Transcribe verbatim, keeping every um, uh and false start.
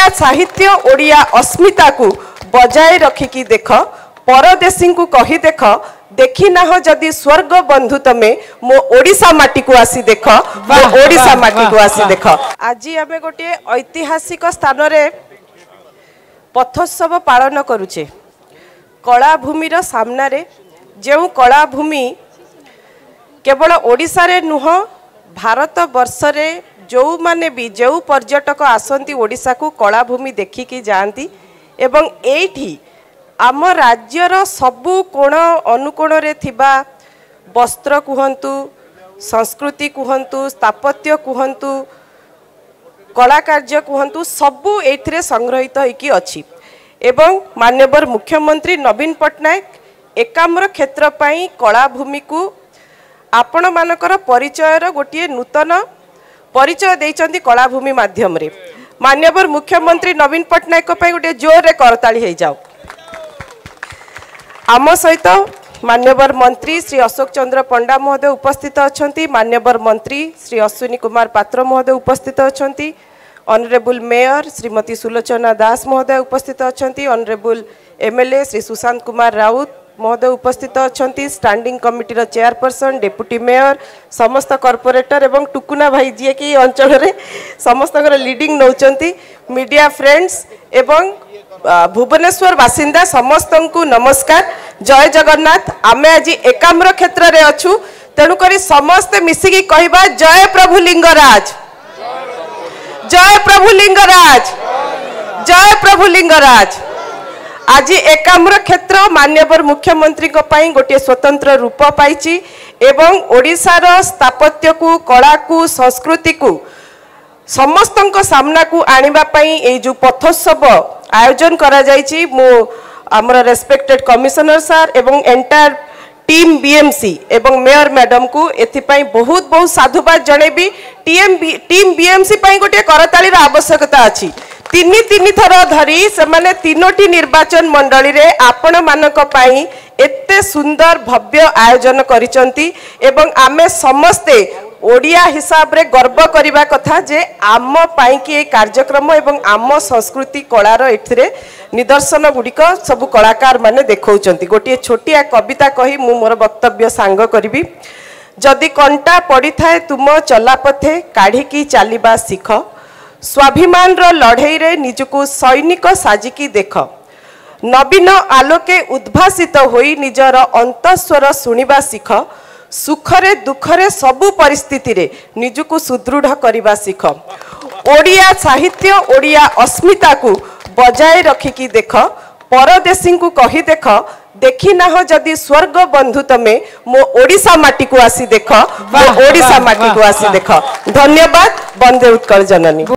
ओडिया साहित्य ओडिया अस्मिता को बजाय रखिकी देख परदेशी को कही देख देखी ना जदि स्वर्ग बंधु तमे मो ओडिशा माटी को आसी देख मो ओडिशा माटी को आसी देख। आज आमे गोटे ऐतिहासिक स्थान रे पथोत्सव पालन करुचे। कलाभूमिर सामना रे जो कलाभूमि केवल ओडिशा रे नुह भारत वर्ष रे जो माने भी जो पर्यटक आसंती ओडिशा को कलाभूमि देखिकी जाती एवं एठी आम राज्यर सबु कोण अनुकोण रे थिबा वस्त्र कुहंतु संस्कृति कुहंतु स्थापत्य कुहंतु कलाकार्य कुहंतु सबु एथिरे संग्रहित होइकी अछि एवं माननीय मुख्यमंत्री नवीन पट्टनायक एकाम्र क्षेत्र पाई कलाभूमि को आपण मानकर परिचयर गोटे नूतन परिचय देइचंती कलाभूमि माध्यम रे। माननीय मुख्यमंत्री नवीन पट्टनायक पई गोटे जोर रे करताली हे जाओ। आम सहित माननीय मंत्री श्री अशोक चंद्र पंडा महोदय उपस्थित अछंती। माननीय मंत्री श्री अश्विनी कुमार पात्र महोदय उपस्थित अछंती। ऑनरेबल मेयर श्रीमती सुलोचना दास महोदय उपस्थित अछंती। ऑनरेबल एमएलए श्री सुशांत कुमार राउत महोदय उपस्थित अछंती। स्टैंडिंग कमिटीर चेयरपर्सन डेप्यूटी मेयर समस्त कॉर्पोरेटर एवं टुकुना भाई जी कि अंचल रे समस्त लीडिंग नौचंती। मीडिया फ्रेंड्स एवं भुवनेश्वर बासिंदा समस्त को नमस्कार। जय जगन्नाथ। आमे आज एकाम्र क्षेत्र रे अछु तेणुकरी समस्त मिसिकी कहबा जय प्रभु लिंगराज, जय प्रभु लिंगराज, जय प्रभु लिंगराज। आज एकाम्र क्षेत्र माननीय मुख्यमंत्री को पाई गोटे स्वतंत्र रूप पाइछि एवं ओडिशार स्थापत्य को कला को संस्कृति को समस्त सामना को आनिबा पाई ए जो पथोत्सव आयोजन करा जाइछि मो हमर रेस्पेक्टेड कमिशनर सर एवं एंटायर टीम बीएमसी एवं मेयर मैडम को एथिपाई बहुत बहुत साधुवाद जणेबी। टीएम टीम बीएमसी पाई गोटे करताली आवश्यकता अछि। तीन तीन थर धरी से माने तीनोटी निर्वाचन मंडली रे आपण मानक पाई एते सुंदर भव्य आयोजन करिसंती एवं आमे समस्ते ओडिया हिसाब रे गर्व करिबा कथा जे आम पाई कि कार्यक्रम एवं आम संस्कृति कलार एथिरे निदर्शन गुड़िक सब कलाकार माने देखौचंती। गोटे छोटिया कविता कही मु मोर वक्तव्य सांग करिबी। जदि कंटा पड़ी थाए तुम चला पथे काढ़ी की चालिबा शिख स्वाभिमान रो लड़ई रे निजको सैनिक साजिकी देख नवीन आलोके उद्भासित होई निजर अंतस्वर सुनिबा शिख सुखरे दुखरे सबु परिस्थिति रे निजको सुदृढ़ करिबा शिख ओडिया साहित्य ओडिया अस्मिता को बजाय रखिकी देख परदेशी को कही देख देखी ना जदि स्वर्ग बंधु तमे मो ओडिशा माटी को आसी देख मो ओडिशा माटी को आसी देख। धन्यवाद। वंदे उत्कल जननी।